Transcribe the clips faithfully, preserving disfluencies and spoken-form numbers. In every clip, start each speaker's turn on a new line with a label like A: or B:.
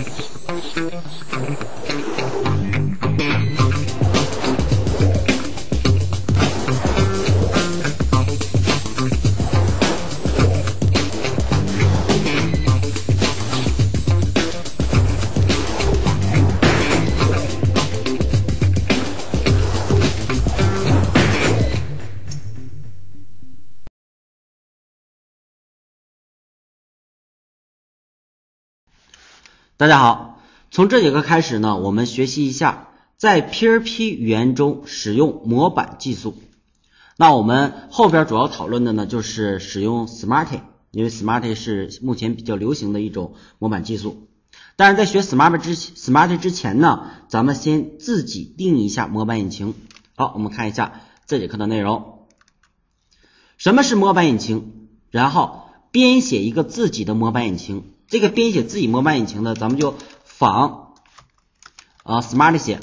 A: 大家好，从这节课开始呢，我们学习一下在 P R P 语言中使用模板技术。那我们后边主要讨论的呢，就是使用 Smarty， 因为 Smarty 是目前比较流行的一种模板技术。但是在学 Smarty 之 Smarty 之前呢，咱们先自己定义一下模板引擎。好，我们看一下这节课的内容。什么是模板引擎？然后编写一个自己的模板引擎。这个编写自己模板引擎的，咱们就仿啊 Smarty 写。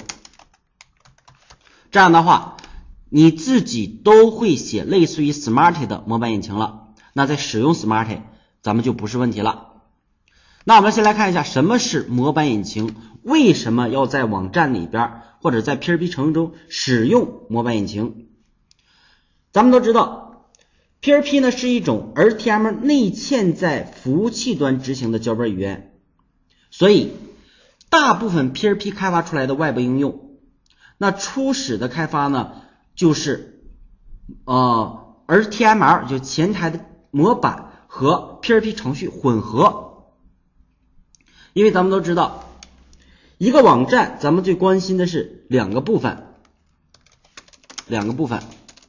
A: 这样的话，你自己都会写类似于 Smarty 的模板引擎了。那在使用 Smarty， 咱们就不是问题了。那我们先来看一下什么是模板引擎，为什么要在网站里边或者在 P R P 程序中使用模板引擎？咱们都知道。P R P 呢是一种 H T M L 内嵌在服务器端执行的脚本语言，所以大部分 P R P 开发出来的外部应用，那初始的开发呢就是呃 H T M L 就前台的模板和 P R P 程序混合。因为咱们都知道，一个网站咱们最关心的是两个部分，两个部分。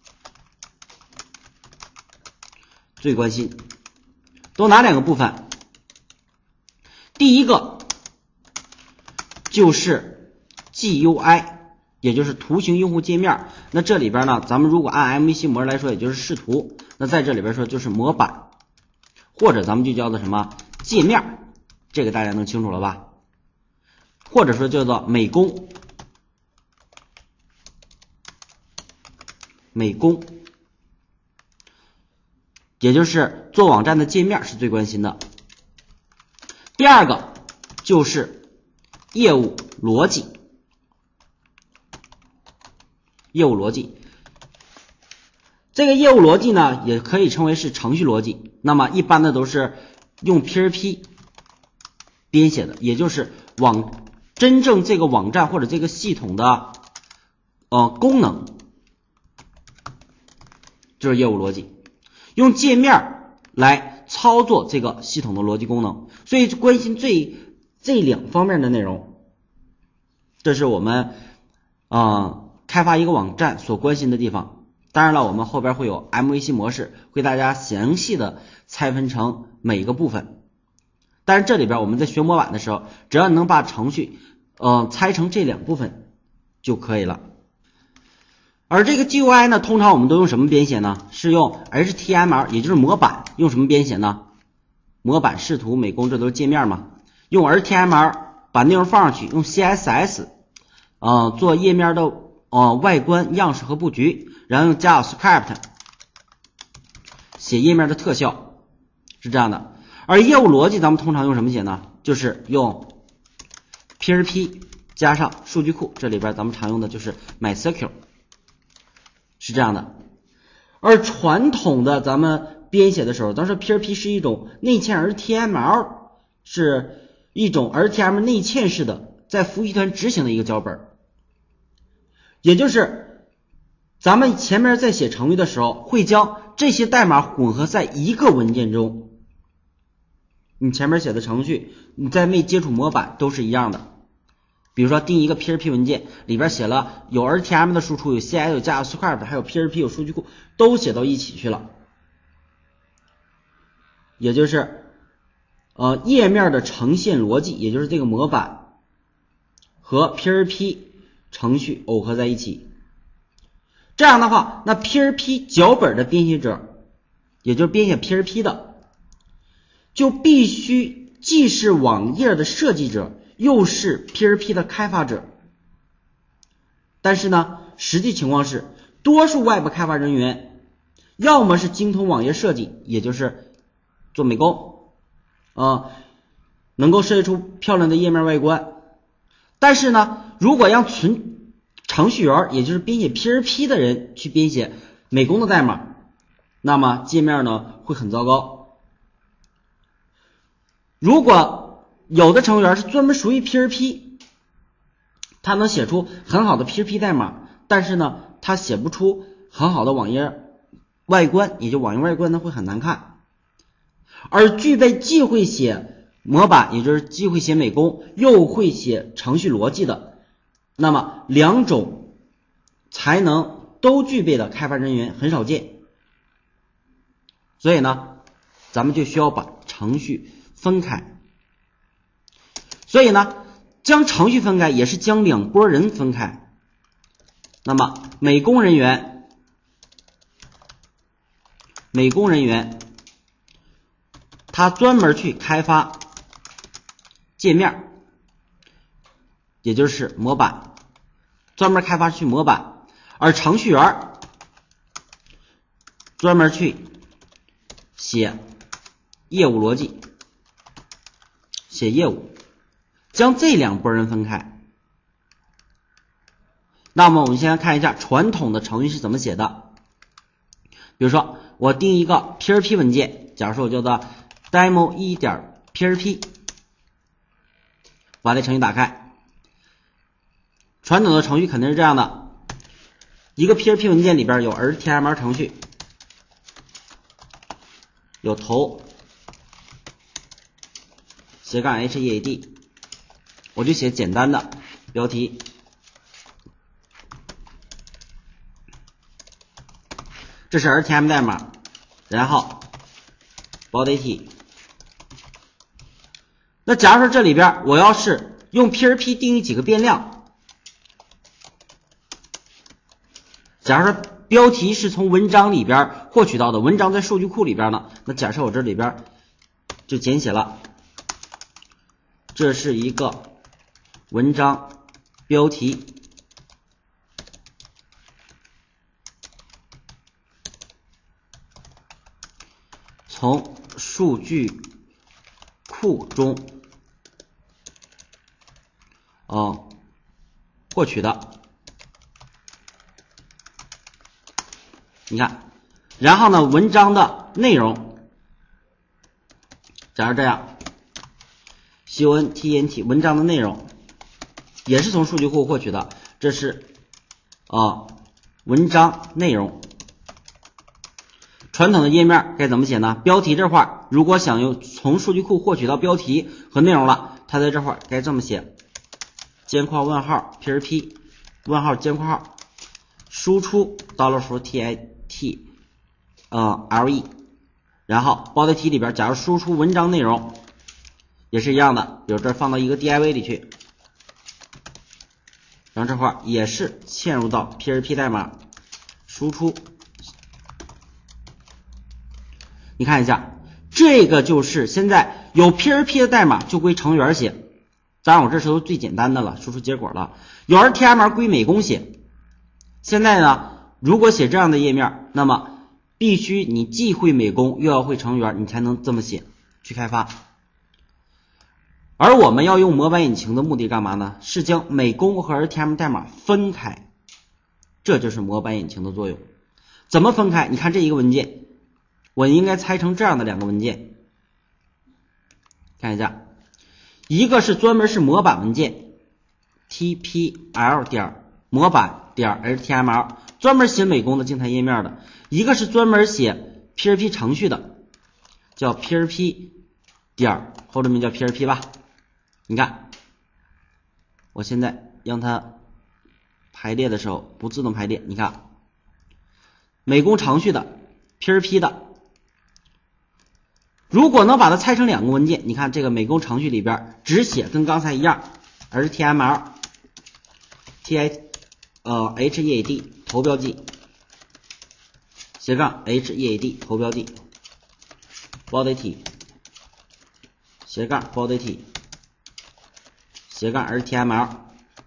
A: 最关心都哪两个部分？第一个就是 G U I， 也就是图形用户界面。那这里边呢，咱们如果按 M V C 模式来说，也就是视图。那在这里边说就是模板，或者咱们就叫做什么界面，这个大家能清楚了吧？或者说叫做美工，美工。也就是做网站的界面是最关心的。第二个就是业务逻辑，业务逻辑，这个业务逻辑呢也可以称为是程序逻辑。那么一般的都是用 P R P 编写的，也就是网真正这个网站或者这个系统的呃功能，就是业务逻辑。用界面来操作这个系统的逻辑功能，所以关心这这两方面的内容，这是我们啊、呃、开发一个网站所关心的地方。当然了，我们后边会有 M V C 模式，会大家详细的拆分成每个部分。但是这里边我们在学模板的时候，只要能把程序呃拆成这两部分就可以了。而这个 G U I 呢，通常我们都用什么编写呢？是用 H T M L， 也就是模板。用什么编写呢？模板、视图、美工，这都是界面嘛。用 H T M L 把内容放上去，用 C S S 呃做页面的呃外观样式和布局，然后用 JavaScript 写页面的特效，是这样的。而业务逻辑咱们通常用什么写呢？就是用 P R P 加上数据库，这里边咱们常用的就是 MySQL。是这样的，而传统的咱们编写的时候，当时 P R P 是一种内嵌 H T M L， 是一种 H T M L 内嵌式的在服务器端执行的一个脚本，也就是咱们前面在写程序的时候，会将这些代码混合在一个文件中。你前面写的程序，你在没接触模板都是一样的。比如说定一个 P R P 文件，里边写了有 H T M L 的输出，有 C S S， 有 JavaScript， 还有 P R P， 有数据库，都写到一起去了。也就是呃页面的呈现逻辑，也就是这个模板和 P R P 程序耦合在一起。这样的话，那 P R P 脚本的编写者，也就是编写 P R P 的，就必须既是网页的设计者，又是 P R P 的开发者。但是呢，实际情况是，多数外部开发人员要么是精通网页设计，也就是做美工，呃， 能够设计出漂亮的页面外观。但是呢，如果让纯程序员，也就是编写 P H P 的人去编写美工的代码，那么界面呢会很糟糕。如果有的程序员是专门熟悉 P H P， 他能写出很好的 P H P 代码，但是呢他写不出很好的网页外观，也就网页外观呢会很难看。而具备既会写模板，也就是既会写美工又会写程序逻辑的，那么两种才能都具备的开发人员很少见。所以呢咱们就需要把程序分开。所以呢将程序分开也是将两拨人分开。那么美工人员美工人员他专门去开发界面，也就是模板，专门开发去模板。而程序员专门去写业务逻辑，写业务，将这两拨人分开。那么我们先来看一下传统的程序是怎么写的。比如说我定一个 P H P 文件，假如说我叫做 demo 一点 P H P， 把这程序打开。传统的程序肯定是这样的，一个 P H P 文件里边有 H T M L 程序，有头斜杠 H E A D， 我就写简单的标题，这是 H T M L 代码，然后 body t。 那假如说这里边我要是用 P H P 定义几个变量，假如说标题是从文章里边获取到的，文章在数据库里边呢，那假设我这里边就简写了，这是一个文章标题，从数据库中哦获取的。你看，然后呢文章的内容假如这样 content 文章的内容也是从数据库获取的，这是啊文章内容。传统的页面该怎么写呢？标题这块儿如果想用从数据库获取到标题和内容了，它在这块儿该这么写，尖括问号 P H P 问号尖括号输出 dollar 符 tit 呃 le， 然后 body t 里边假如输出文章内容也是一样的，比如这放到一个 div 里去，然后这块也是嵌入到 P H P 代码输出。你看一下，这个就是现在有 P H P 的代码就归程序员写，当然我这时候最简单的了，输出结果了。有 H T M L 归美工写。现在呢如果写这样的页面，那么必须你既会美工又要会程序员，你才能这么写去开发。而我们要用模板引擎的目的干嘛呢？是将美工和 H T M L 代码分开，这就是模板引擎的作用。怎么分开？你看这一个文件，我应该拆成这样的两个文件，看一下，一个是专门是模板文件 T P L 点模板点 H T M L， 专门写美工的静态页面的，一个是专门写 P H P 程序的，叫 P H P 点后者名叫 P H P 吧。你看我现在让它排列的时候不自动排列，你看美工程序的 P H P 的，如果能把它拆成两个文件，你看这个美工程序里边只写跟刚才一样 H T M L T I 呃 H E A D 头标记斜杠 H E A D 头标记 body t 斜杠 body t 斜杠 H T M L。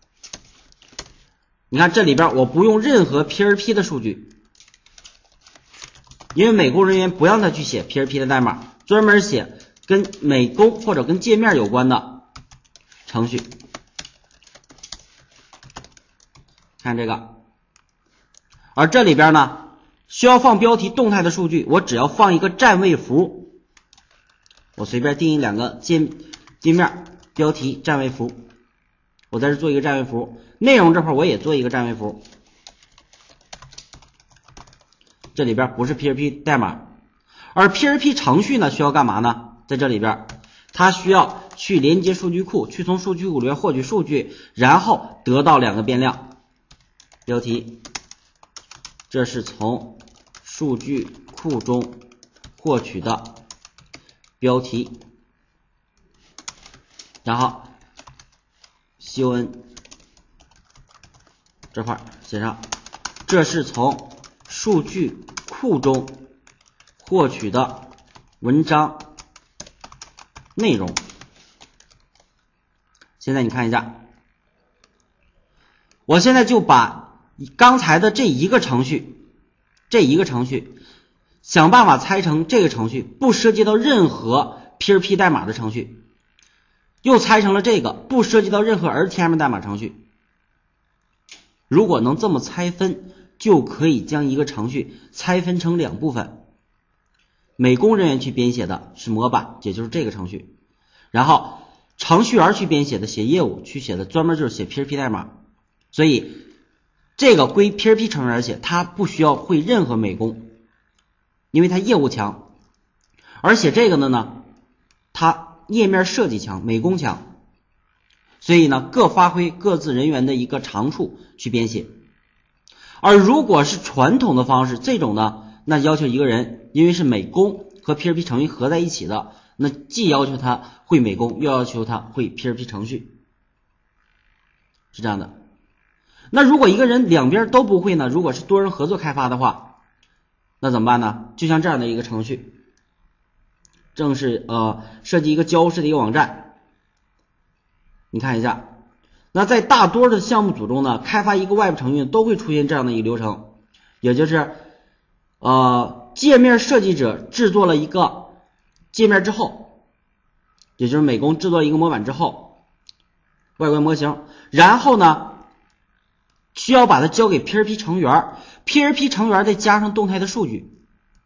A: 你看这里边我不用任何 P H P 的数据，因为美工人员不让他去写 P H P 的代码，专门写跟美工或者跟界面有关的程序。看这个，而这里边呢需要放标题动态的数据，我只要放一个占位符，我随便定义两个界界面标题占位符，我在这做一个占位符，内容这块我也做一个占位符。这里边不是 P H P 代码，而 P H P 程序呢需要干嘛呢？在这里边它需要去连接数据库，去从数据库里面获取数据，然后得到两个变量。标题，这是从数据库中获取的标题，然后 con 这块写上，这是从数据库中获取的文章内容。现在你看一下，我现在就把刚才的这一个程序，这一个程序想办法拆成这个程序不涉及到任何 P H P 代码的程序，又拆成了这个不涉及到任何 H T M L 代码程序。如果能这么拆分，就可以将一个程序拆分成两部分，美工人员去编写的是模板，也就是这个程序，然后程序员去编写的写业务去写的专门就是写 P H P 代码，所以这个归 P H P 程序员写，他不需要会任何美工，因为他业务强，而写这个的呢他页面设计强，美工强，所以呢各发挥各自人员的一个长处去编写。而如果是传统的方式，这种呢那要求一个人因为是美工和 P H P 程序合在一起的，那既要求他会美工，又要求他会 P H P 程序，是这样的。那如果一个人两边都不会呢，如果是多人合作开发的话，那怎么办呢？就像这样的一个程序，正是呃设计一个交互式的一个网站，你看一下，那在大多的项目组中呢，开发一个 Web 程序都会出现这样的一个流程，也就是呃界面设计者制作了一个界面之后，也就是美工制作一个模板之后，外观模型，然后呢需要把它交给 P H P 程序员 ，P H P 程序员再加上动态的数据。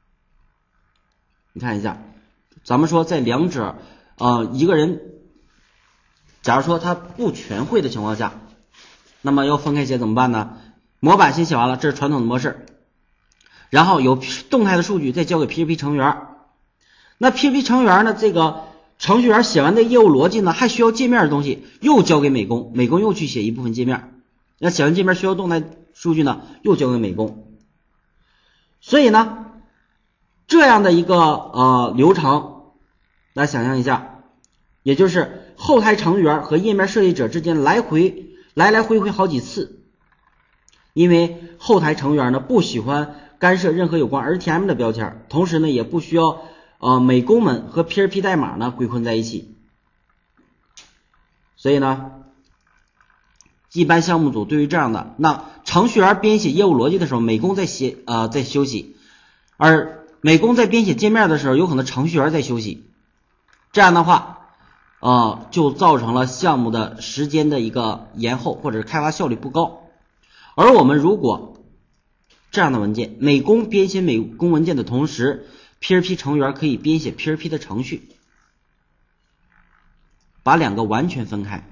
A: 你看一下，咱们说在两者呃一个人假如说他不全会的情况下，那么要分开写怎么办呢？模板先写完了，这是传统的模式，然后有动态的数据再交给 P H P 程序员。那 P H P 程序员呢，这个程序员写完的业务逻辑呢，还需要界面的东西，又交给美工，美工又去写一部分界面。那写完界面需要动态数据呢，又交给美工。所以呢，这样的一个呃流程，大家想象一下，也就是后台程序员和页面设计者之间来回来来回回好几次，因为后台程序员呢不喜欢干涉任何有关 H T M L 的标签，同时呢也不需要呃美工们和 P H P 代码呢归混在一起，所以呢一般项目组对于这样的，那程序员编写业务逻辑的时候，美工在写呃在休息，而美工在编写界面的时候，有可能程序员在休息，这样的话呃就造成了项目的时间的一个延后，或者是开发效率不高。而我们如果这样的文件，美工编写美工文件的同时， P H P 程序员可以编写 P H P 的程序，把两个完全分开，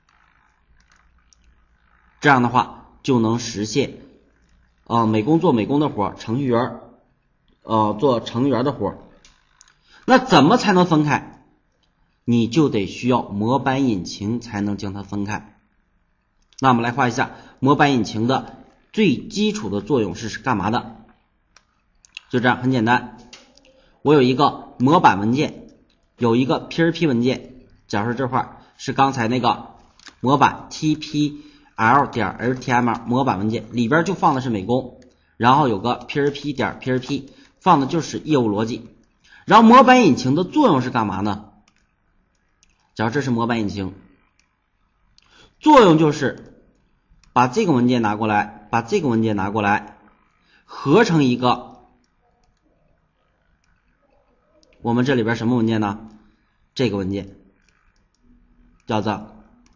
A: 这样的话就能实现呃美工做美工的活，程序员呃做程序员的活。那怎么才能分开？你就得需要模板引擎才能将它分开。那我们来画一下模板引擎的最基础的作用是干嘛的？就这样，很简单，我有一个模板文件，有一个 P H P 文件，假如这块是刚才那个模板 T P L 点 H T M L 模板文件，里边就放的是美工，然后有个 P H P 点 P H P 放的就是业务逻辑。然后模板引擎的作用是干嘛呢？假如这是模板引擎，作用就是把这个文件拿过来，把这个文件拿过来，合成一个我们这里边什么文件呢？ 这个文件，叫做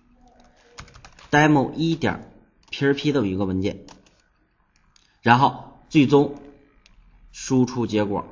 A: demo 一点 P R P 的一个文件，然后最终输出结果，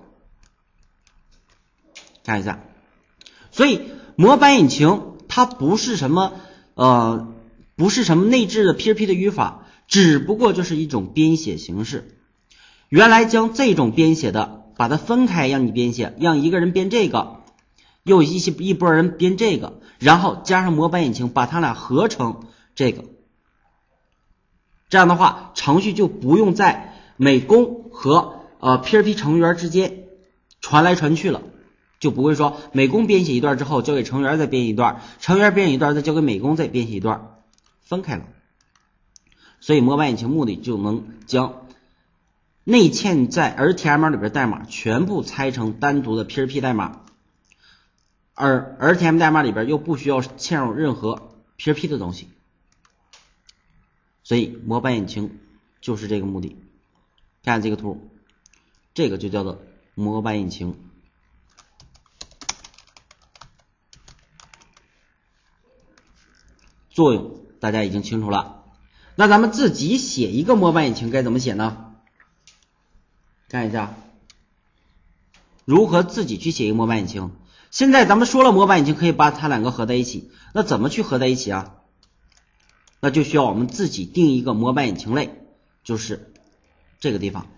A: 看一下。所以模板引擎它不是什么呃不是什么内置的 P R P 的语法，只不过就是一种编写形式。原来将这种编写的把它分开让你编写，让一个人编这个，又一些一波人编这个，然后加上模板引擎把它俩合成这个。这样的话程序就不用在美工和呃 P R P 程序员之间传来传去了，就不会说美工编写一段之后交给程序员再编一段，程序员编一段再交给美工再编写一段，分开了。所以模板引擎目的就能将内嵌在 R T M L 里边代码全部拆成单独的 P R P 代码，而 R T M L 代码里边又不需要嵌入任何 P R P 的东西。所以模板引擎就是这个目的。看这个图，这个就叫做模板引擎。作用大家已经清楚了，那咱们自己写一个模板引擎该怎么写呢？看一下如何自己去写一个模板引擎。现在咱们说了模板引擎可以把它两个合在一起，那怎么去合在一起啊？那就需要我们自己定一个模板引擎类，就是这个地方。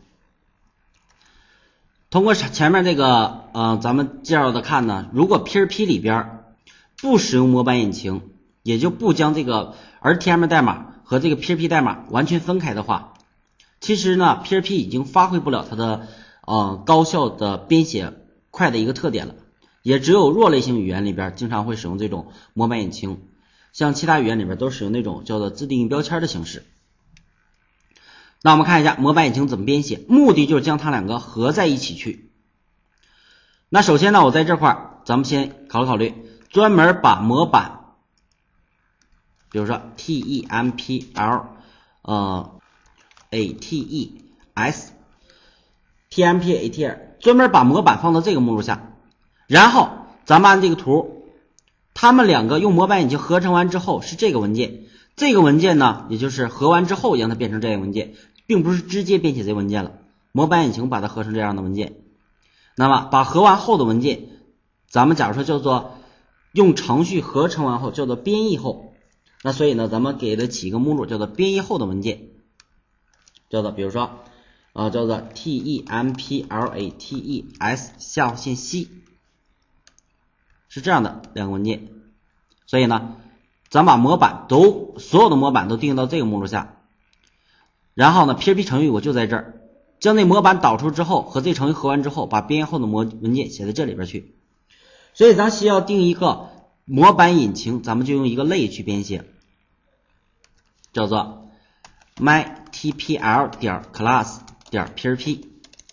A: 通过前面这个呃咱们介绍的看呢，如果 P R P 里边不使用模板引擎，也就不将这个 R T M L 代码和这个 P R P 代码完全分开的话，其实呢 P R P 已经发挥不了它的呃高效的编写快的一个特点了，也只有弱类型语言里边经常会使用这种模板引擎，像其他语言里边都使用那种叫做自定义标签的形式。那我们看一下模板引擎怎么编写，目的就是将它两个合在一起去。那首先呢，我在这块咱们先考虑考虑，专门把模板，比如说 T E M P L 呃 A T E S T M P A T L 专门把模板放到这个目录下，然后咱们按这个图，它们两个用模板引擎合成完之后是这个文件，这个文件呢也就是合完之后让它变成这个文件，并不是直接编写这个文件了，模板引擎把它合成这样的文件。那么把合完后的文件，咱们假如说叫做用程序合成完后叫做编译后，那所以呢咱们给它起一个目录叫做编译后的文件，叫做比如说呃叫做 T E M P L A T E S 下划线 C， 是这样的两个文件。所以呢咱把模板都所有的模板都定到这个目录下，然后呢 P R P 程序我就在这儿将那模板导出之后和这程序合完之后，把编译后的模文件写在这里边去。所以咱需要定一个模板引擎，咱们就用一个类去编写，叫做 mytpl 点 class 点 prp，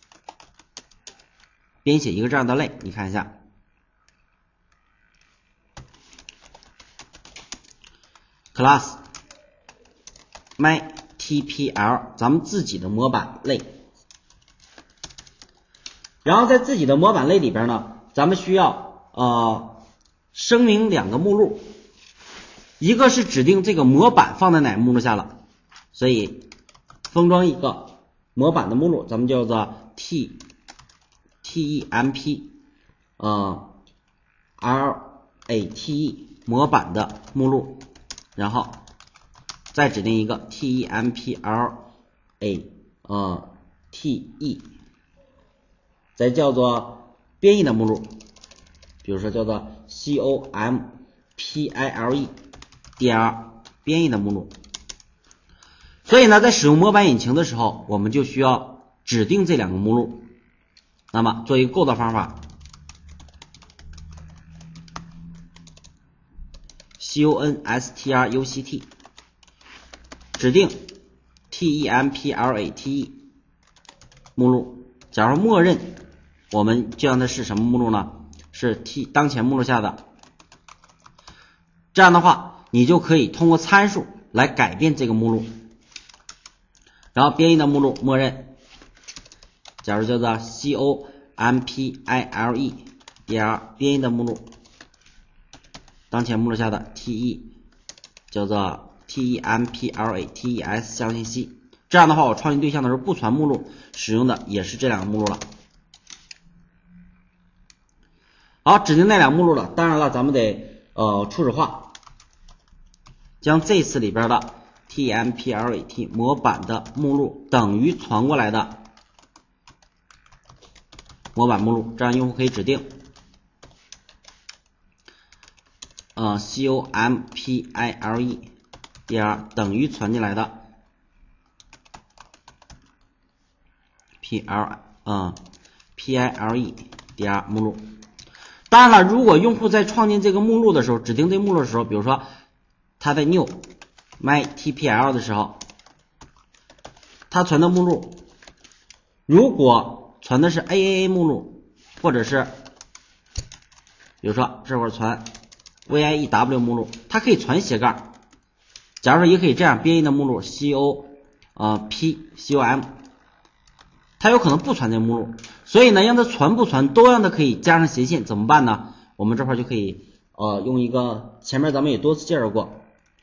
A: 编写一个这样的类。你看一下class mytpl 咱们自己的模板类，然后在自己的模板类里边呢，咱们需要呃声明两个目录，一个是指定这个模板放在哪个目录下了，所以封装一个模板的目录，咱们叫做 t temp 呃 late 模板的目录，然后再指定一个 temp la 呃 te， 再叫做编译的目录，比如说叫做 comple 点编译的目录。所以呢在使用模板引擎的时候，我们就需要指定这两个目录。那么做一个构造方法， construct 指定 template 目录，假如默认我们这样的是什么目录呢？是 T 当前目录下的。这样的话你就可以通过参数来改变这个目录。然后编译的目录默认，假如叫做 comple 点编译的目录， 当前目录下的 te 叫做 templates 下划线 c， 这样的话我创建对象的时候不传目录，使用的也是这两个目录了。好，指定那两个目录了，当然了，咱们得呃初始化，将这次里边的 template 模板的目录等于传过来的模板目录，这样用户可以指定呃 compiler dir 等于传进来的 pl 呃 pile dir 目录。当然了，如果用户在创建这个目录的时候，指定这目录的时候，比如说他在 new mytpl 的时候，他传的目录如果传的是 A A A 目录，或者是比如说这会儿传 V I E W 目录，它可以传斜杠，假如说也可以这样编译的目录 co 呃 p com， 它有可能不传这目录，所以呢让它传不传都让它可以加上斜线，怎么办呢？我们这块就可以呃用一个前面咱们也多次介绍过，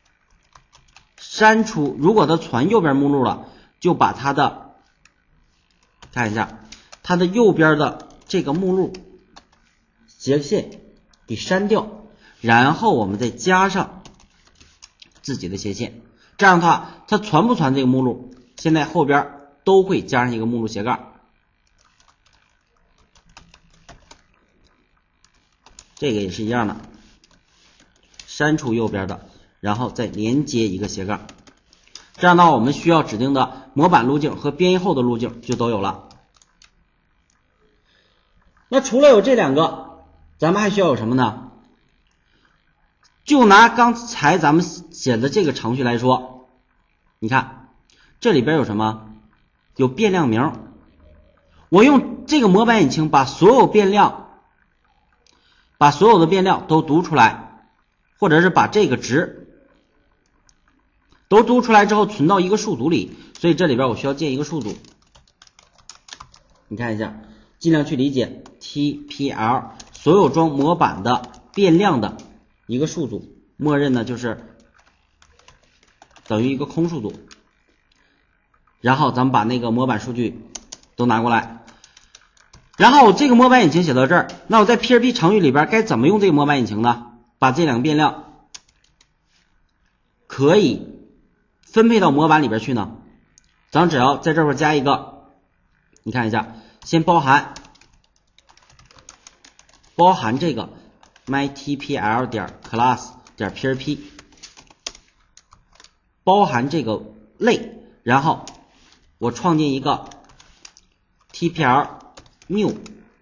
A: 删除，如果它传右边目录了，就把它的看一下它的右边的这个目录斜线给删掉，然后我们再加上自己的斜线，这样的话它传不传这个目录，现在后边都会加上一个目录斜杠，这个也是一样的，删除右边的，然后再连接一个斜杠，这样的话我们需要指定的模板路径和编译后的路径就都有了。那除了有这两个，咱们还需要有什么呢？就拿刚才咱们写的这个程序来说，你看这里边有什么？有变量名，我用这个模板引擎把所有变量把所有的变量都读出来，或者是把这个值都读出来之后存到一个数组里，所以这里边我需要建一个数组。你看一下，尽量去理解 T P L 所有装模板的变量的一个数组，默认呢就是等于一个空数组，然后咱们把那个模板数据都拿过来，然后这个模板引擎写到这儿，那我在 P H P 程序里边该怎么用这个模板引擎呢？把这两个变量可以分配到模板里边去呢？咱只要在这块加一个，你看一下，先包含包含这个 mytpl 点 class 点 P H P， 包含这个类，然后我创建一个 tpl new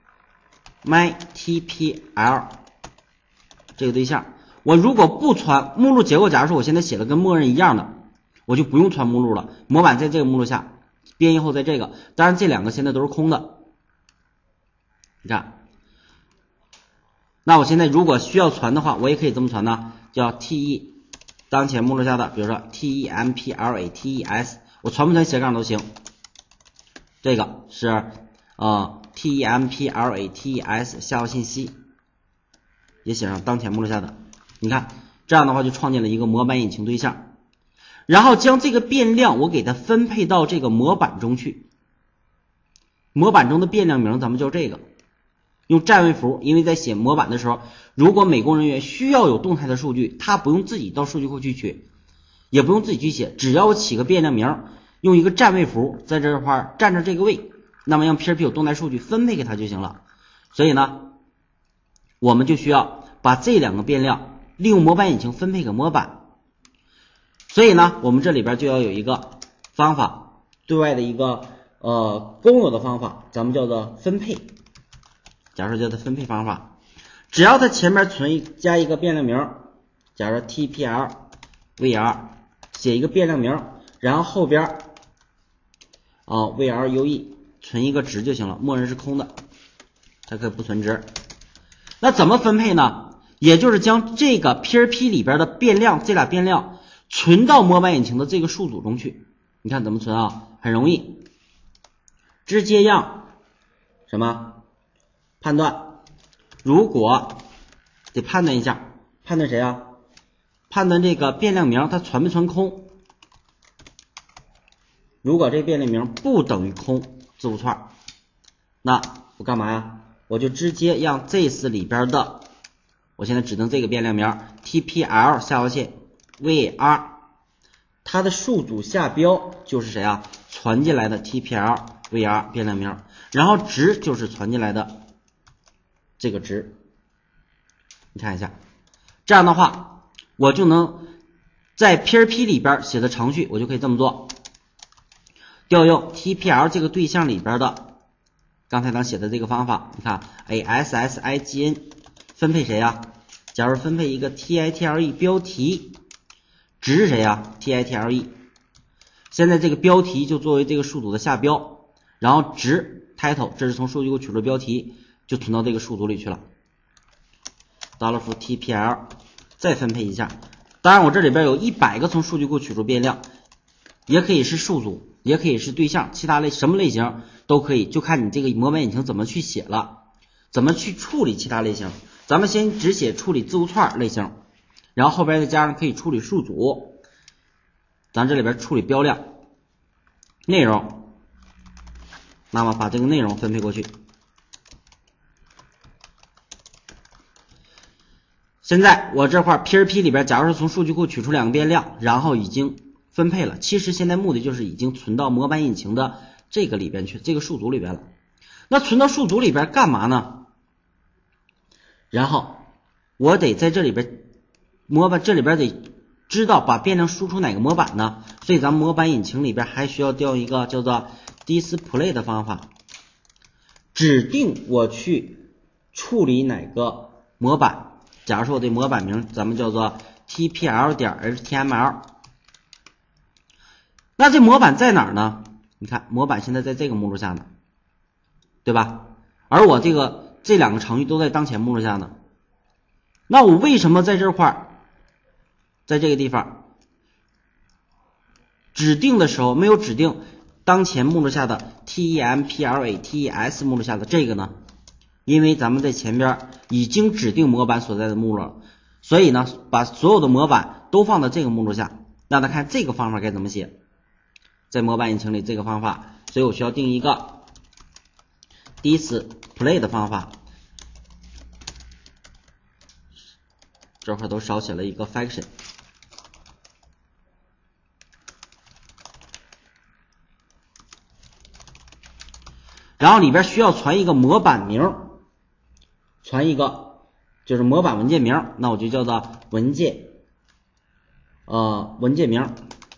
A: mytpl 这个对象。我如果不传目录结构，假如说我现在写的跟默认一样的，我就不用传目录了，模板在这个目录下，编译后在这个，当然这两个现在都是空的。你看，那我现在如果需要传的话，我也可以这么传呢，叫 te 当前目录下的，比如说 templates， 我传不传斜杠都行。这个是呃 templates 下划线 c， 也写上当前目录下的。你看这样的话就创建了一个模板引擎对象，然后将这个变量我给它分配到这个模板中去，模板中的变量名咱们叫这个，用占位符，因为在写模板的时候，如果美工人员需要有动态的数据，他不用自己到数据库去取，也不用自己去写，只要我起个变量名，用一个占位符在这块占着这个位，那么让 P H P 有动态数据分配给他就行了。所以呢我们就需要把这两个变量利用模板引擎分配给模板，所以呢我们这里边就要有一个方法，对外的一个呃公有的方法，咱们叫做分配，假如说叫做分配方法，只要它前面存一加一个变量名，假如说 tpl var 写一个变量名，然后后边啊 var_ue 存一个值就行了，默认是空的，它可以不存值。那怎么分配呢？也就是将这个 P H P 里边的变量，这俩变量存到模板引擎的这个数组中去。你看怎么存啊？很容易，直接让什么判断，如果得判断一下判断谁啊？判断这个变量名它传没传空。如果这个变量名不等于空字符串，那我干嘛呀？我就直接让 this 里边的，我现在指定这个变量名 tpl 下划线 var， 它的数组下标就是谁啊？传进来的 tpl var 变量名，然后值就是传进来的这个值。你看一下，这样的话，我就能在 P R P 里边写的程序，我就可以这么做。调用 T P L 这个对象里边的刚才咱写的这个方法，你看 A S S I G N 分配谁呀？假如分配一个 title 标题，值是谁呀 ？title 现在这个标题就作为这个数组的下标，然后值 title 这是从数据库取出的标题，就存到这个数组里去了。dollar for T P L 再分配一下，当然我这里边有一百个从数据库取出变量，也可以是数组，也可以是对象，其他类什么类型都可以，就看你这个模板引擎怎么去写了，怎么去处理其他类型。咱们先只写处理字符串类型，然后后边再加上可以处理数组，咱这里边处理标量、内容，那么把这个内容分配过去。现在我这块 P R P 里边，假如是从数据库取出两个变量，然后已经分配了，其实现在目的就是已经存到模板引擎的这个里边去，这个数组里边了。那存到数组里边干嘛呢？然后我得在这里边模板这里边得知道把变量输出哪个模板呢？所以咱们模板引擎里边还需要调一个叫做 display 的方法，指定我去处理哪个模板。假如说我这模板名咱们叫做 T P L 点 H T M L， 那这模板在哪儿呢？你看模板现在在这个目录下呢，对吧？而我这个这两个程序都在当前目录下呢。那我为什么在这块在这个地方指定的时候没有指定当前目录下的 TEMPLATES 目录下的这个呢？因为咱们在前边已经指定模板所在的目录了，所以呢把所有的模板都放到这个目录下。那咱看这个方法该怎么写，在模板引擎里这个方法，所以我需要定一个 display 的方法，这块都少写了一个 function， 然后里边需要传一个模板名，传一个就是模板文件名，那我就叫做文件呃文件名，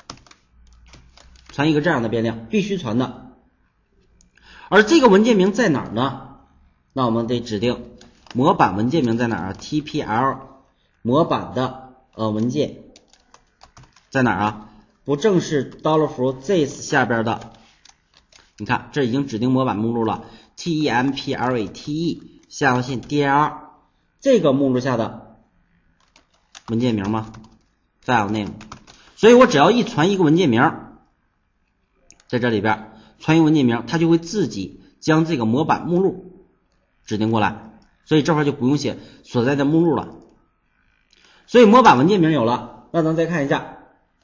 A: 传一个这样的变量，必须传的。而这个文件名在哪儿呢？那我们得指定模板文件名在哪儿啊 ？T P L 模板的呃文件在哪儿啊？不正是 dollar for this 下边的？你看这已经指定模板目录了 ，T E M P L A T E 下划线 D R 这个目录下的文件名吗 ？file name， 所以我只要一传一个文件名，在这里边传一个文件名，它就会自己将这个模板目录指定过来，所以这块就不用写所在的目录了。所以模板文件名有了，那咱再看一下，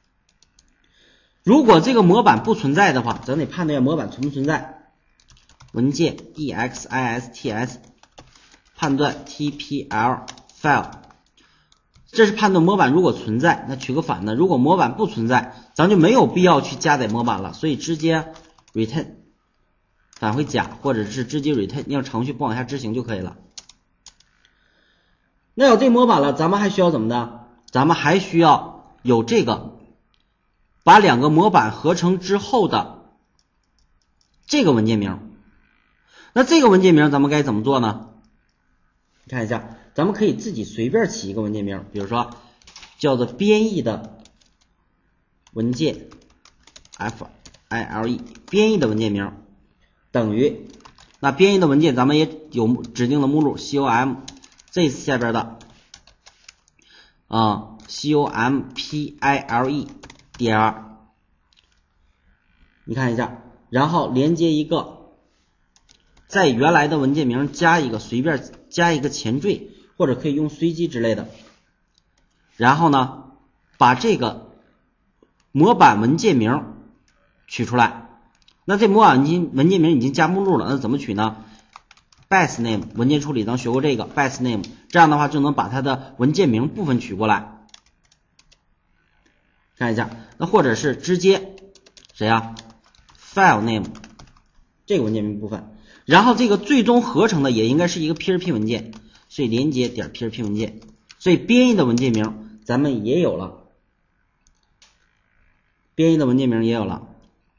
A: 如果这个模板不存在的话，咱得判断模板存不存在。文件 exist 判断 tpl file， 这是判断模板如果存在，那取个反的，如果模板不存在，咱就没有必要去加载模板了，所以直接 return 返回甲，或者是直接 return 让程序不往下执行就可以了。那有这模板了，咱们还需要怎么的？咱们还需要有这个把两个模板合成之后的这个文件名。那这个文件名咱们该怎么做呢？看一下，咱们可以自己随便起一个文件名，比如说叫做编译的文件 F I L E 编译的文件名等于，那编译的文件咱们也有指定的目录 com this 下边的啊、嗯、compile dir， 你看一下，然后连接一个在原来的文件名加一个随便加一个前缀，或者可以用随机之类的， 然后呢把这个模板文件名取出来。那这模板文件名已经加目录了，那怎么取呢？ base name 文件处理咱学过这个 base name， 这样的话就能把它的文件名部分取过来。看一下，那或者是直接谁呀、啊、file name 这个文件名部分，然后这个最终合成的也应该是一个 P H P 文件，所以连接点 P H P 文件，所以编译的文件名咱们也有了，编译的文件名也有了。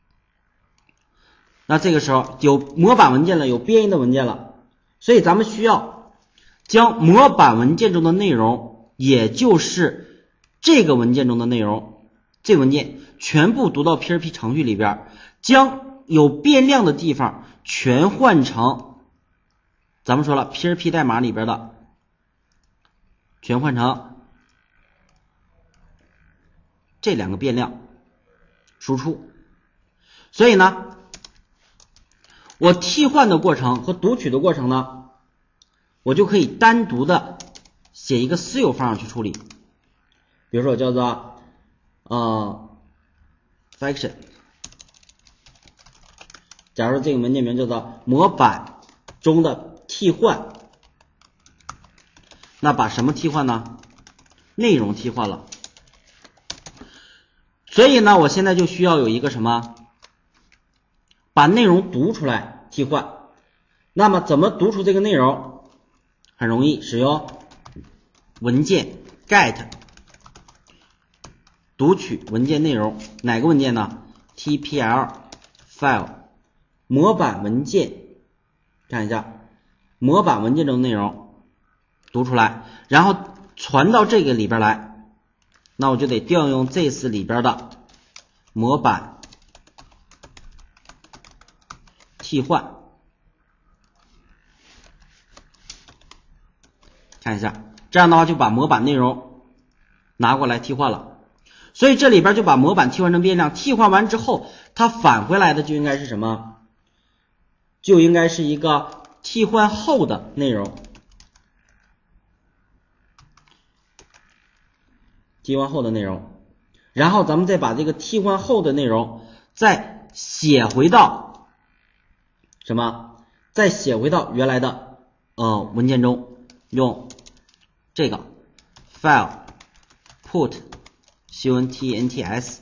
A: 那这个时候有模板文件了，有编译的文件了。所以咱们需要将模板文件中的内容，也就是这个文件中的内容，这个文件全部读到 P H P 程序里边，将有变量的地方全换成，咱们说了 P H P 代码里边的，全换成这两个变量输出。所以呢，我替换的过程和读取的过程呢，我就可以单独的写一个私有方法去处理。比如说我叫做呃 function， 假如这个文件名叫做模板中的替换，那把什么替换呢？内容替换了。所以呢，我现在就需要有一个什么？把内容读出来替换。那么怎么读出这个内容？很容易，使用文件 get 读取文件内容，哪个文件呢？ T P L file 模板文件，看一下模板文件中的内容读出来，然后传到这个里边来，那我就得调用 this 里边的模板替换，看一下，这样的话就把模板内容拿过来替换了。所以这里边就把模板替换成变量，替换完之后它返回来的就应该是什么？就应该是一个替换后的内容，替换后的内容，然后咱们再把这个替换后的内容再写回到什么？再写回到原来的呃文件中，用这个 file put contents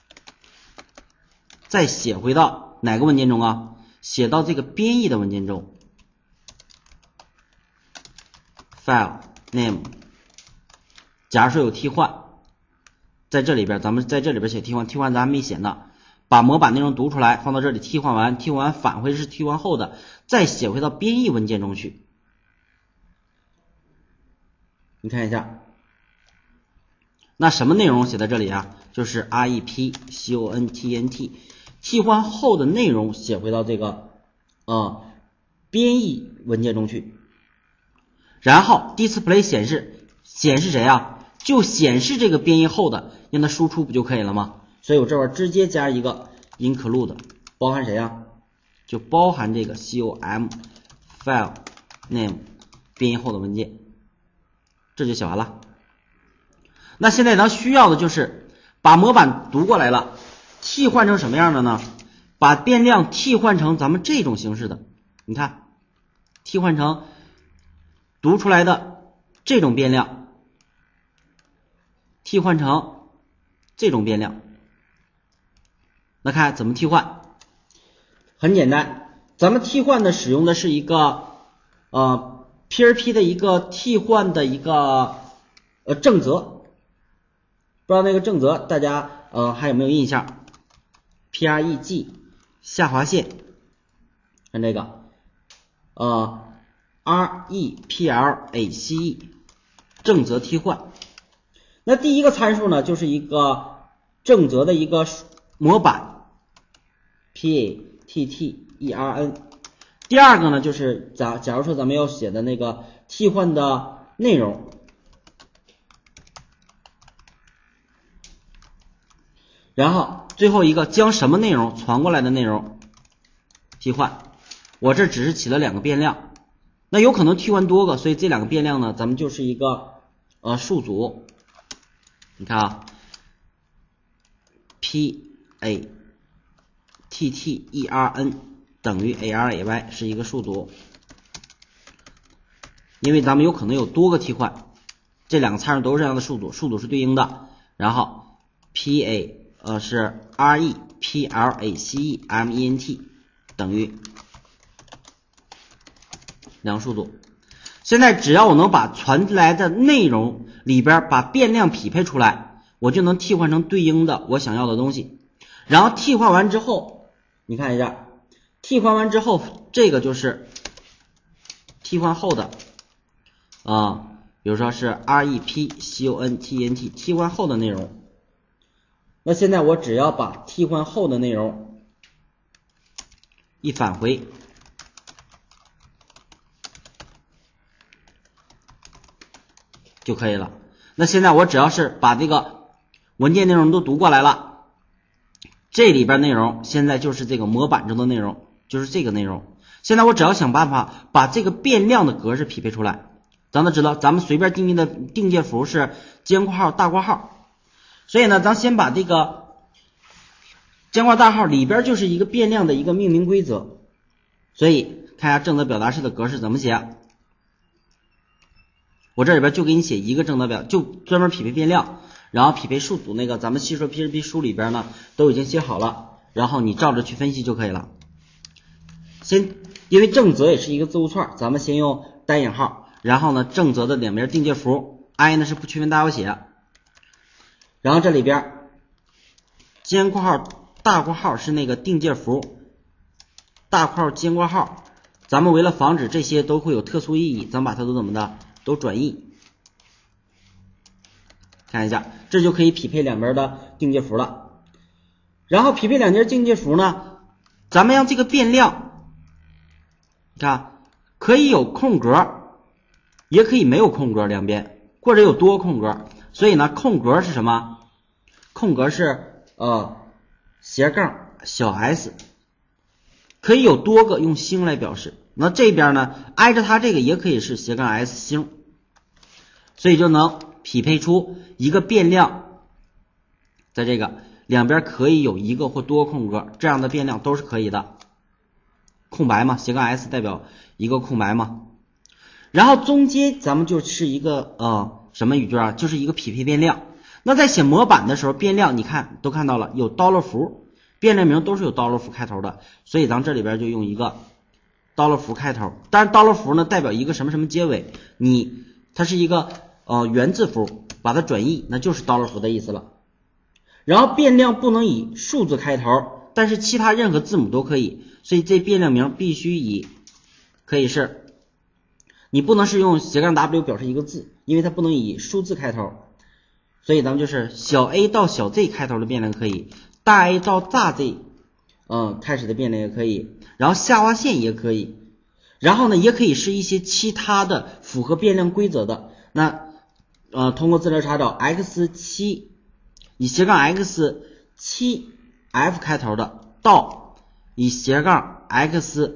A: 再写回到哪个文件中啊？写到这个编译的文件中 file name。 假如说有替换，在这里边咱们在这里边写替换，替换咱还没写呢，把模板内容读出来放到这里，替换完替换完返回是替换后的，再写回到编译文件中去。你看一下，那什么内容写在这里啊？就是 rep content 替换后的内容写回到这个呃编译文件中去，然后 display 显示显示谁啊？就显示这个编译后的，让它输出不就可以了吗？所以我这块直接加一个 include， 包含谁啊？就包含这个 com file name 编译后的文件，这就写完了。那现在咱需要的就是把模板读过来了，替换成什么样的呢？把变量替换成咱们这种形式的，你看，替换成读出来的这种变量，替换成这种变量。那看怎么替换？很简单，咱们替换的使用的是一个呃 P H P 的一个替换的一个呃正则，不知道那个正则大家呃还有没有印象 ？preg 下划线，看这个呃 replace 正则替换。那第一个参数呢，就是一个正则的一个模板 pattern。第二个呢，就是假假如说咱们要写的那个替换的内容，然后最后一个将什么内容传过来的内容替换。我这只是起了两个变量，那有可能替换多个，所以这两个变量呢，咱们就是一个呃数组你看啊 ，P A T T E R N 等于 A R A Y 是一个数组，因为咱们有可能有多个替换，这两个参数都是这样的数组，数组是对应的。然后 P A 呃是 R E P L A C E M E N T 等于两个数组。现在只要我能把传来的内容里边把变量匹配出来，我就能替换成对应的我想要的东西。然后替换完之后，你看一下，替换完之后，这个就是替换后的啊、呃，比如说是 R E P C O N T E N T 替换后的内容。那现在我只要把替换后的内容一返回，就可以了。那现在我只要是把这个文件内容都读过来了，这里边内容现在就是这个模板中的内容，就是这个内容。现在我只要想办法把这个变量的格式匹配出来。咱都知道，咱们随便定义的定介符是尖括号大括号，所以呢，咱先把这个尖括大号里边就是一个变量的一个命名规则。所以看一下正则表达式的格式怎么写。我这里边就给你写一个正则表，就专门匹配变量，然后匹配数组那个咱们细说 P H P 书里边呢都已经写好了，然后你照着去分析就可以了。先因为正则也是一个字符串，咱们先用单引号，然后呢正则的两边定介符 I 呢是不区分大小写，然后这里边尖括号大括号是那个定介符，大括号尖括号，咱们为了防止这些都会有特殊意义，咱们把它都怎么的都转译。看一下，这就可以匹配两边的定介符了。然后匹配两边定介符呢，咱们让这个变量，你看可以有空格，也可以没有空格两边，或者有多空格。所以呢，空格是什么？空格是呃斜杠小 s， 可以有多个，用星来表示。那这边呢，挨着它这个也可以是斜杠 s 星，所以就能匹配出一个变量，在这个两边可以有一个或多空格，这样的变量都是可以的。空白嘛，斜杠 s 代表一个空白嘛。然后中间咱们就是一个呃什么语句啊，就是一个匹配变量。那在写模板的时候，变量你看都看到了有dollar符，变量名都是有dollar符开头的，所以咱这里边就用一个dollar符开头。但是dollar符呢代表一个什么什么结尾，你它是一个呃元字符，把它转译那就是 dollar符的意思了。然后变量不能以数字开头，但是其他任何字母都可以，所以这变量名必须以可以是，你不能是用斜杠 w 表示一个字，因为它不能以数字开头。所以咱们就是小 a 到小 z 开头的变量可以，大 A 到大 Z 嗯开始的变量也可以，然后下划线也可以，然后呢也可以是一些其他的符合变量规则的。那呃通过字节查找 x 七 以斜杠 x 七 f 开头的，到以斜杠 x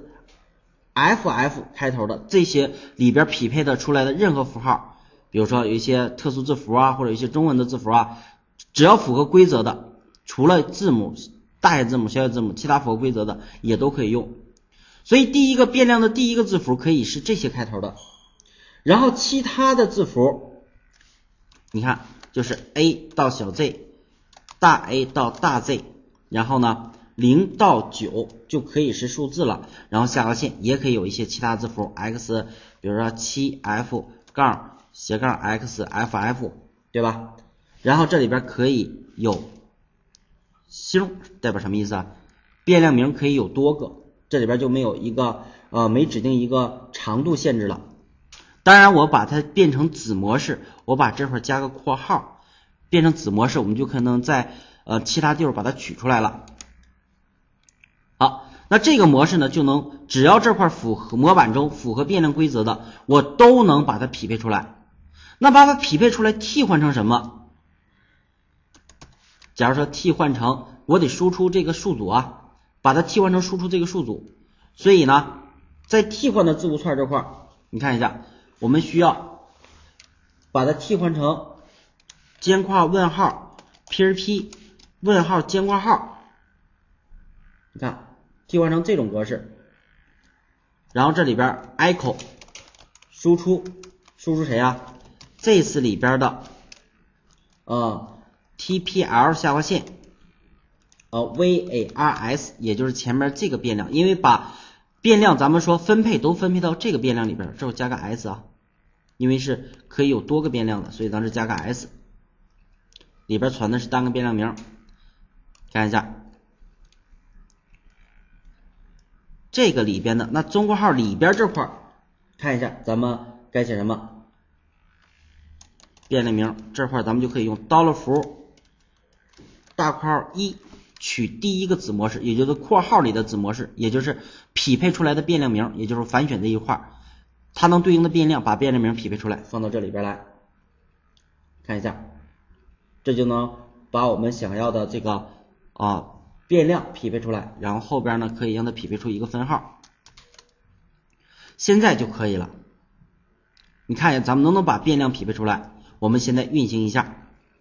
A: f f 开头的，这些里边匹配的出来的任何符号，比如说有一些特殊字符啊，或者一些中文的字符啊，只要符合规则的，除了字母大写字母小写字母，其他符合规则的也都可以用。所以第一个变量的第一个字符可以是这些开头的，然后其他的字符你看就是 a 到小 z， 大 A 到大 Z， 然后呢零到九就可以是数字了，然后下划线也可以有一些其他字符 x， 比如说 七 f 杠斜杠 x f f 对吧？然后这里边可以有星，代表什么意思啊？变量名可以有多个，这里边就没有一个呃没指定一个长度限制了。当然我把它变成子模式，我把这块加个括号，变成子模式，我们就可能在呃其他地方把它取出来了。好，那这个模式呢，就能只要这块符合模板中符合变量规则的，我都能把它匹配出来。那把它匹配出来替换成什么？假如说替换成我得输出这个数组啊，把它替换成输出这个数组，所以呢在替换的字符串这块你看一下，我们需要把它替换成尖括号问号 P R P 问号尖括号，你看替换成这种格式，然后这里边 echo 输出输出谁啊 this 里边的呃 T P L 下划线呃 V A R S， 也就是前面这个变量，因为把变量咱们说分配都分配到这个变量里边，这我加个 S 啊，因为是可以有多个变量的，所以咱是加个 S， 里边传的是单个变量名。看一下这个里边的那中括号里边这块，看一下咱们该写什么变量名，这块咱们就可以用刀了符大括号一取第一个子模式，也就是括号里的子模式，也就是匹配出来的变量名，也就是反选这一块，它能对应的变量把变量名匹配出来，放到这里边来。看一下，这就能把我们想要的这个啊变量匹配出来，然后后边呢可以让它匹配出一个分号，现在就可以了。你看一下咱们能不能把变量匹配出来，我们现在运行一下。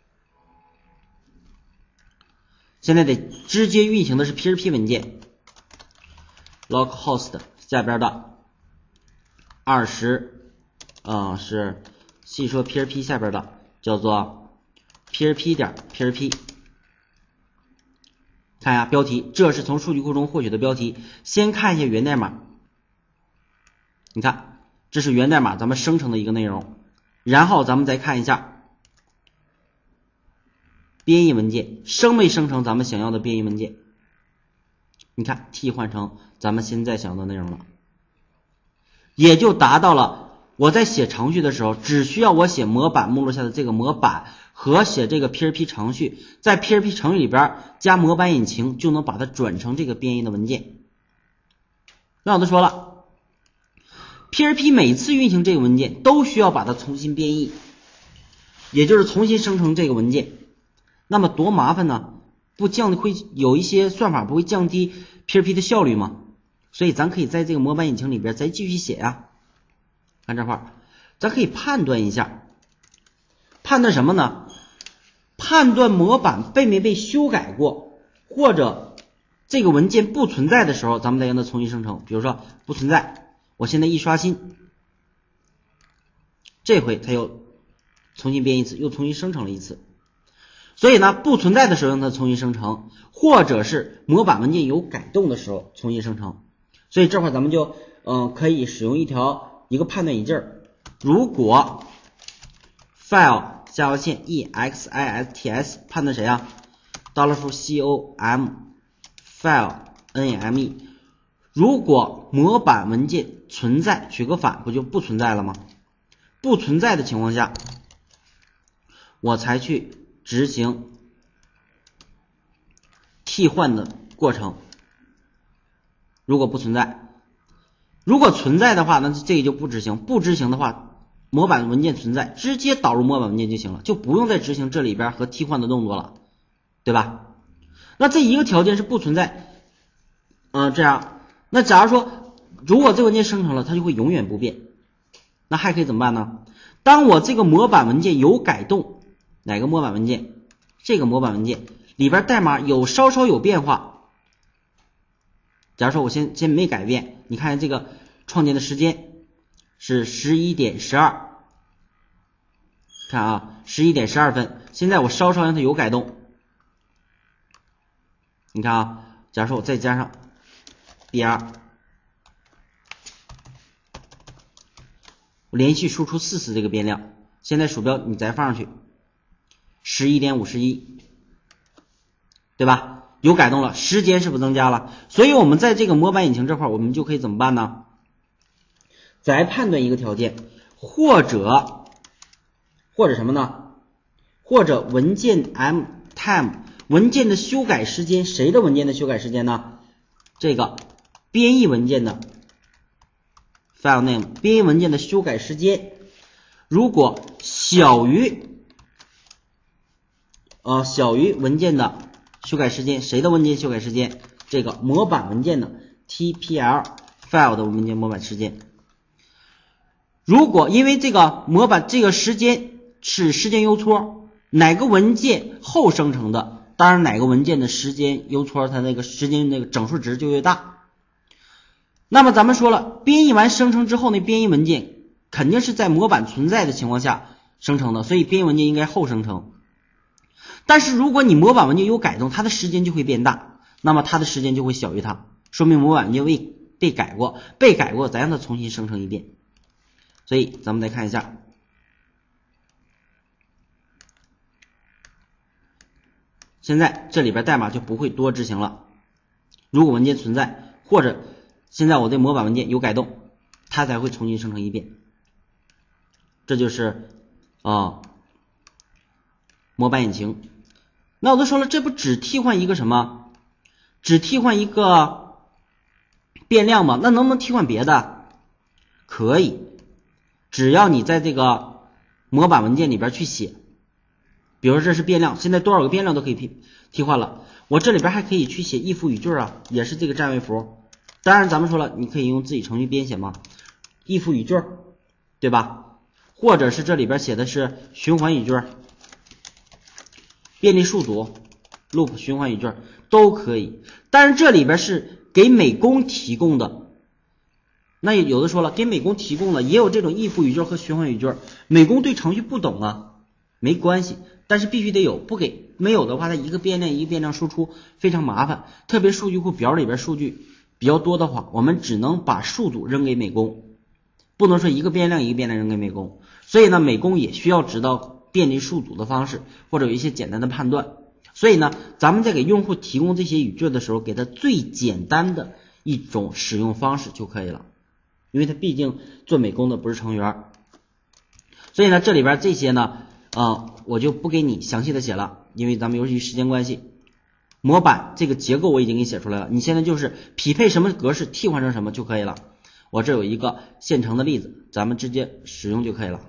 A: 现在得直接运行的是 P R P 文件 localhost 下边的二十呃是细说 P R P 下边的叫做 P R P 点 P R P， 看一下标题，这是从数据库中获取的标题。先看一下源代码，你看这是源代码咱们生成的一个内容，然后咱们再看一下编译文件生没生成咱们想要的编译文件，你看替换成咱们现在想要的内容了，也就达到了我在写程序的时候，只需要我写模板目录下的这个模板和写这个 P R P 程序，在 P R P 程序里边加模板引擎，就能把它转成这个编译的文件。那我都说了 P R P 每次运行这个文件都需要把它重新编译，也就是重新生成这个文件，那么多麻烦呢？不降低会有一些算法不会降低 P R P 的效率吗？所以咱可以在这个模板引擎里边再继续写呀。看这块儿，咱可以判断一下，判断什么呢？判断模板被没被修改过，或者这个文件不存在的时候，咱们再让它重新生成。比如说不存在，我现在一刷新，这回它又重新编一次，又重新生成了一次。所以呢，不存在的时候让它重新生成，或者是模板文件有改动的时候重新生成。所以这块咱们就嗯、呃、可以使用一条一个判断引进，如果 file 下划线 exist 判断谁啊 $符 com file name， 如果模板文件存在，取个反不就不存在了吗？不存在的情况下，我才去执行替换的过程。如果不存在，如果存在的话，那这个就不执行。不执行的话，模板文件存在，直接导入模板文件就行了，就不用再执行这里边和替换的动作了，对吧？那这一个条件是不存在，嗯、呃，这样，那假如说如果这个文件生成了，它就会永远不变。那还可以怎么办呢？当我这个模板文件有改动，哪个模板文件？这个模板文件里边代码有稍稍有变化。假如说我先先没改变，你看这个创建的时间是十一点十二，看啊，十一点十二分。现在我稍稍让它有改动，你看啊，假如说我再加上 br， 我连续输出四次这个变量，现在鼠标你再放上去，十一点五十一，对吧？有改动了，时间是不是增加了？所以我们在这个模板引擎这块，我们就可以怎么办呢？再判断一个条件，或者或者什么呢？或者文件 m time 文件的修改时间，谁的文件的修改时间呢？这个编译文件的 file name 编译文件的修改时间，如果小于呃小于文件的修改时间，谁的文件修改时间？这个模板文件的 T P L file 的文件模板时间。如果因为这个模板这个时间是时间邮戳， 哪个文件后生成的，当然哪个文件的时间 U 戳它那个时间那个整数值就越大。那么咱们说了，编译完生成之后，那编译文件肯定是在模板存在的情况下生成的，所以编译文件应该后生成。但是如果你模板文件有改动，它的时间就会变大，那么它的时间就会小于它，说明模板文件未被改过，被改过咱让它重新生成一遍。所以咱们再看一下，现在这里边代码就不会多执行了。如果文件存在，或者现在我对模板文件有改动，它才会重新生成一遍。这就是啊、呃、模板引擎。那我都说了，这不只替换一个什么，只替换一个变量吗？那能不能替换别的？可以，只要你在这个模板文件里边去写，比如说这是变量，现在多少个变量都可以替替换了。我这里边还可以去写if语句啊，也是这个占位符。当然咱们说了，你可以用自己程序编写嘛 ，if 语句，对吧？或者是这里边写的是循环语句、便利数组、loop 循环语句都可以。但是这里边是给美工提供的，那有的说了，给美工提供的也有这种if语句和循环语句，美工对程序不懂啊，没关系，但是必须得有，不给没有的话，它一个变量一个变量输出非常麻烦，特别数据库表里边数据比较多的话，我们只能把数组扔给美工，不能说一个变量一个变量扔给美工。所以呢，美工也需要知道便利数组的方式，或者有一些简单的判断。所以呢，咱们在给用户提供这些语句的时候，给他最简单的一种使用方式就可以了，因为他毕竟做美工的不是程序员。所以呢，这里边这些呢，呃，我就不给你详细的写了，因为咱们由于时间关系。模板这个结构我已经给你写出来了，你现在就是匹配什么格式替换成什么就可以了。我这有一个现成的例子，咱们直接使用就可以了。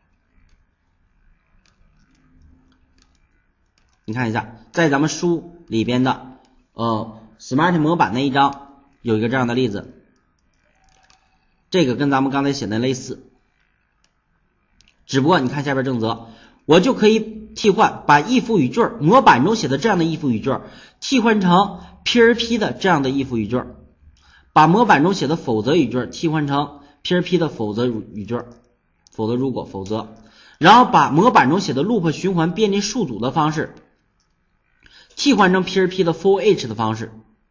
A: 你看一下，在咱们书里边的呃 Smart 模板那一章有一个这样的例子，这个跟咱们刚才写的类似，只不过你看下边正则，我就可以替换把if语句模板中写的这样的if语句替换成 P R P 的这样的if语句，把模板中写的否则语句替换成 P R P 的否则语句，否则如果否则，然后把模板中写的 loop 循环便利数组的方式替换成 P R P 的 for each 的方式。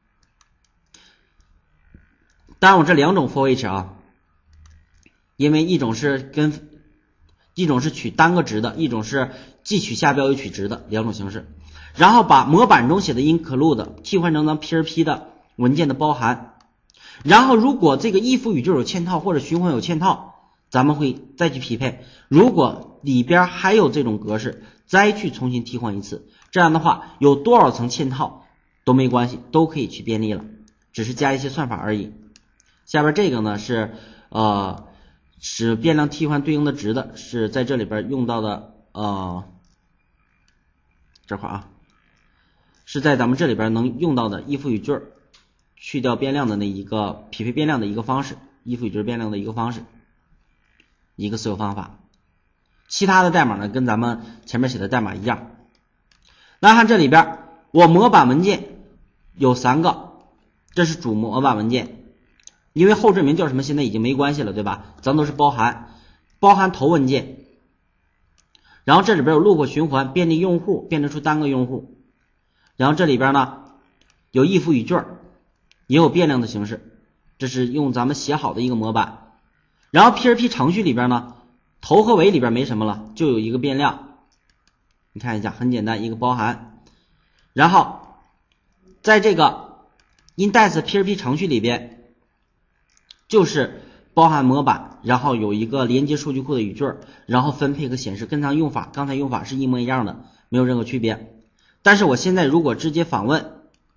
A: 当然我这两种 for each 啊，因为一种是跟一种是取单个值的，一种是既取下标又取值的两种形式。然后把模板中写的 include 替换成咱 P R P 的文件的包含。然后如果这个if语句有嵌套或者循环有嵌套，咱们会再去匹配，如果里边还有这种格式，再去重新替换一次。这样的话有多少层嵌套都没关系，都可以去便利了，只是加一些算法而已。下边这个呢是呃使变量替换对应的值的，是在这里边用到的呃这块啊，是在咱们这里边能用到的if语句去掉变量的那一个匹配变量的一个方式，if语句变量的一个方式，一个私有方法。其他的代码呢跟咱们前面写的代码一样。那看这里边我模板文件有三个，这是主模板文件，因为后置名叫什么现在已经没关系了，对吧？咱都是包含包含头文件，然后这里边有 loop 循环便利用户变成出单个用户，然后这里边呢有if语句也有变量的形式，这是用咱们写好的一个模板。然后 P R P 程序里边呢头和尾里边没什么了，就有一个变量，你看一下很简单，一个包含。然后在这个 index P R P 程序里边就是包含模板，然后有一个连接数据库的语句，然后分配和显示，跟它用法刚才用法是一模一样的，没有任何区别。但是我现在如果直接访问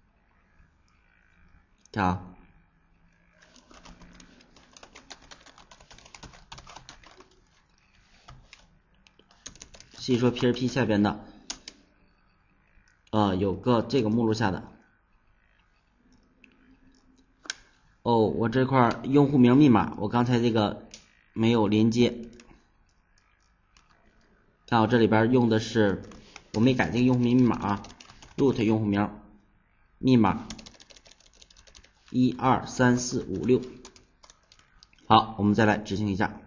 A: 啊，细说 P R P 下边的呃有个这个目录下的哦，我这块用户名密码我刚才这个没有连接，看我这里边用的是我没改这个用户名密码啊 ，root 用户名密码一二三四五六。好，我们再来执行一下。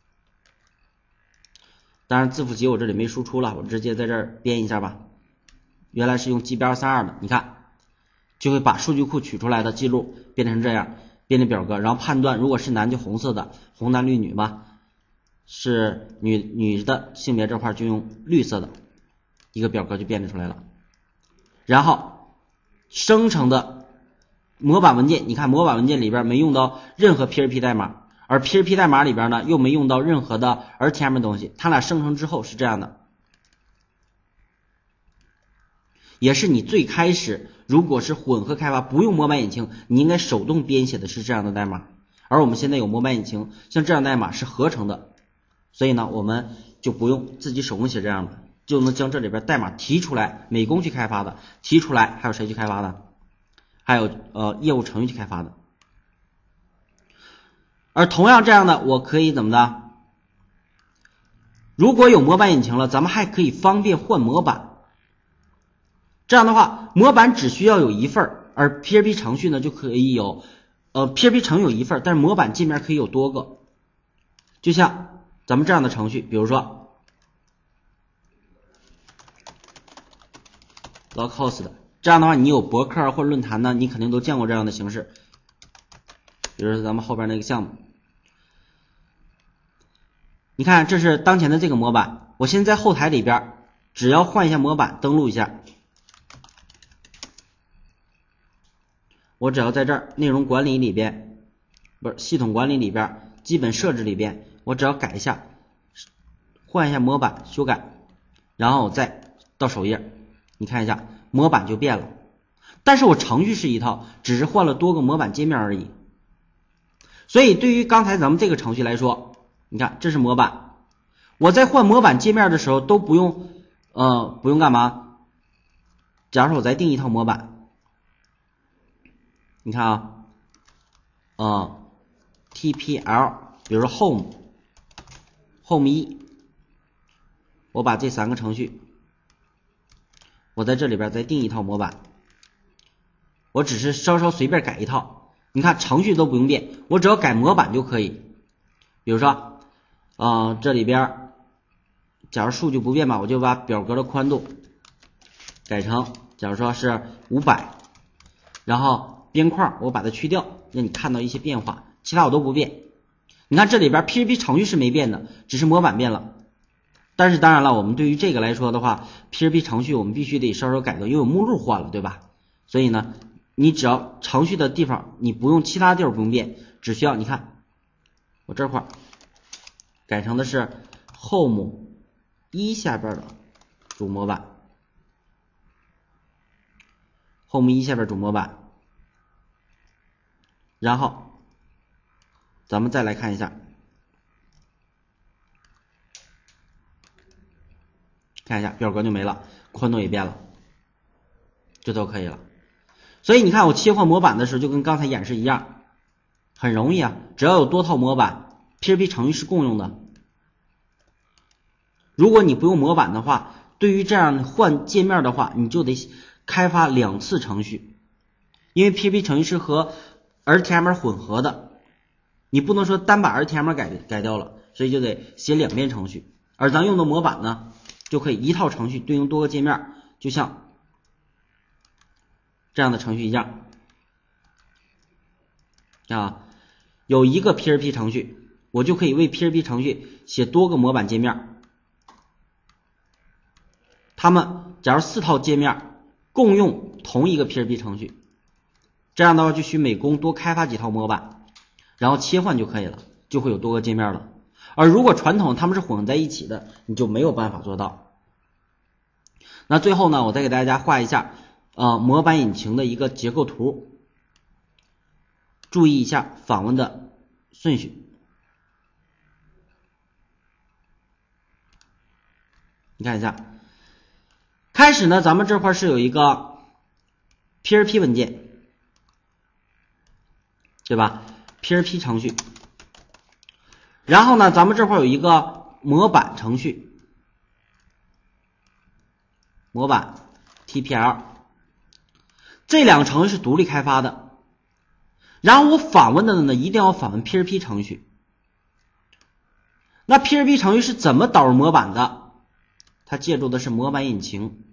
A: 当然字符集我这里没输出了，我直接在这儿编一下吧。原来是用 G B 二三二的，你看就会把数据库取出来的记录变成这样，编的表格，然后判断如果是男就红色的，红男绿女嘛，是女女的性别这块就用绿色的，一个表格就变得出来了。然后生成的模板文件，你看模板文件里边没用到任何 P H P 代码，而 P H P 代码里边呢又没用到任何的 R T M 的东西，它俩生成之后是这样的。也是你最开始如果是混合开发不用模板引擎，你应该手动编写的是这样的代码，而我们现在有模板引擎，像这样的代码是合成的，所以呢我们就不用自己手工写这样的，就能将这里边代码提出来，美工去开发的提出来，还有谁去开发的？还有呃业务程序去开发的。而同样这样的我可以怎么的？如果有模板引擎了，咱们还可以方便换模板。这样的话，模板只需要有一份，而 P H P 程序呢就可以有，呃 P H P 程序有一份，但是模板界面可以有多个。就像咱们这样的程序，比如说 localhost 的，这样的话，你有博客或者论坛呢，你肯定都见过这样的形式。比如说咱们后边那个项目，你看这是当前的这个模板，我现在在后台里边，只要换一下模板，登录一下。我只要在这儿内容管理里边，不是系统管理里边，基本设置里边，我只要改一下，换一下模板，修改，然后我再到首页，你看一下模板就变了。但是我程序是一套，只是换了多个模板界面而已。所以对于刚才咱们这个程序来说，你看这是模板，我在换模板界面的时候都不用呃不用干嘛？假如说我再定一套模板。你看啊，呃 T P L， 比如说 home home 一，我把这三个程序，我在这里边再定一套模板，我只是稍稍随便改一套，你看程序都不用变，我只要改模板就可以。比如说，呃，这里边，假如数据不变吧，我就把表格的宽度改成，假如说是五百，然后边框我把它去掉，让你看到一些变化，其他我都不变。你看这里边 P H P 程序是没变的，只是模板变了。但是当然了，我们对于这个来说的话 ，P H P 程序我们必须得稍稍改动，因为我目录换了，对吧？所以呢，你只要程序的地方，你不用其他地方不用变，只需要你看我这块改成的是 home 一下边的主模板 ，home 一下边主模板。然后咱们再来看一下，看一下表格就没了，宽度也变了，这都可以了。所以你看我切换模板的时候就跟刚才演示一样，很容易啊，只要有多套模板 P H P 程序是共用的。如果你不用模板的话，对于这样换界面的话，你就得开发两次程序，因为 P H P 程序是和R T M 混合的，你不能说单把 R T M 改改掉了，所以就得写两遍程序。而咱用的模板呢，就可以一套程序对应多个界面，就像这样的程序一样啊。有一个 P H P 程序，我就可以为 P H P 程序写多个模板界面。他们假如四套界面共用同一个 P H P 程序。这样的话就需美工多开发几套模板，然后切换就可以了，就会有多个界面了。而如果传统他们是混在一起的，你就没有办法做到。那最后呢，我再给大家画一下呃模板引擎的一个结构图，注意一下访问的顺序。你看一下，开始呢咱们这块是有一个 P H P 文件，对吧 ？P H P 程序，然后呢，咱们这块有一个模板程序， 模板 T P L， 这两个程序是独立开发的。然后我访问的呢，一定要访问 P R P 程序。那 P R P 程序是怎么导入模板的？它借助的是模板引擎。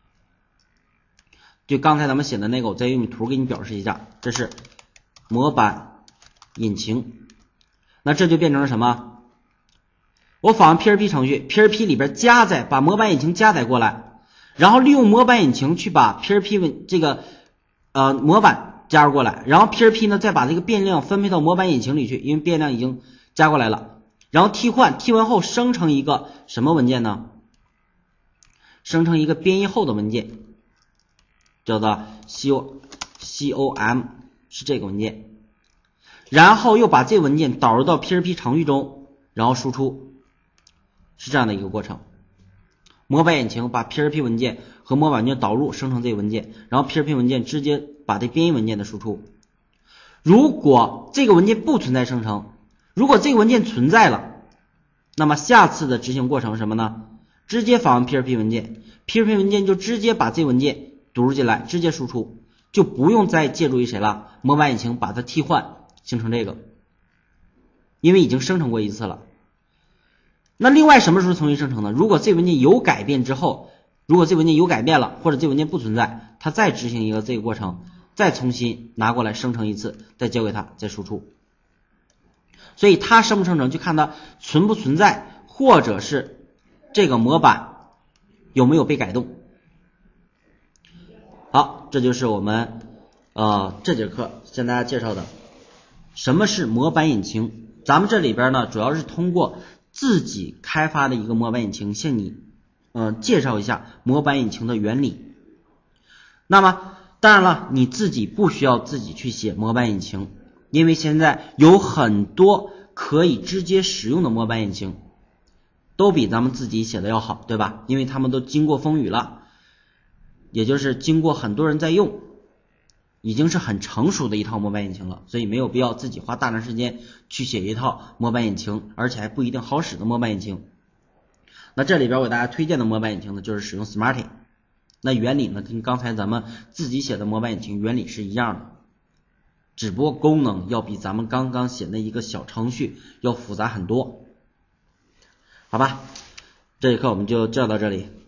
A: 就刚才咱们写的那个，我再用图给你表示一下，这是模板引擎。那这就变成了什么？我访问 P R P 程序 ，P R P 里边加载，把模板引擎加载过来，然后利用模板引擎去把 P R P 文这个呃模板加入过来，然后 P R P 呢再把这个变量分配到模板引擎里去，因为变量已经加过来了，然后替换，替换后生成一个什么文件呢？生成一个编译后的文件，叫做 com， 是这个文件，然后又把这个文件导入到 P R P 程序中，然后输出，是这样的一个过程。模板引擎把 P R P 文件和模板文件导入，生成这个文件，然后 P R P 文件直接把这编译文件的输出。如果这个文件不存在生成，如果这个文件存在了，那么下次的执行过程是什么呢？直接访问 P R P 文件 ，P R P 文件就直接把这文件读入进来，直接输出，就不用再借助于谁了？模板引擎把它替换形成这个，因为已经生成过一次了。那另外什么时候重新生成呢？如果这文件有改变之后，如果这文件有改变了，或者这文件不存在，它再执行一个这个过程，再重新拿过来生成一次，再交给它，再输出。所以它生不生成就看它存不存在，或者是这个模板有没有被改动。好，这就是我们呃这节课向大家介绍的什么是模板引擎。咱们这里边呢，主要是通过自己开发的一个模板引擎，向你呃介绍一下模板引擎的原理。那么当然了，你自己不需要自己去写模板引擎，因为现在有很多可以直接使用的模板引擎，都比咱们自己写的要好，对吧？因为他们都经过风雨了，也就是经过很多人在用，已经是很成熟的一套模板引擎了，所以没有必要自己花大量时间去写一套模板引擎，而且还不一定好使的模板引擎。那这里边我给大家推荐的模板引擎呢，就是使用 Smarty。那原理呢，跟刚才咱们自己写的模板引擎原理是一样的，只不过功能要比咱们刚刚写的一个小程序要复杂很多。好吧，这节课我们就教到这里。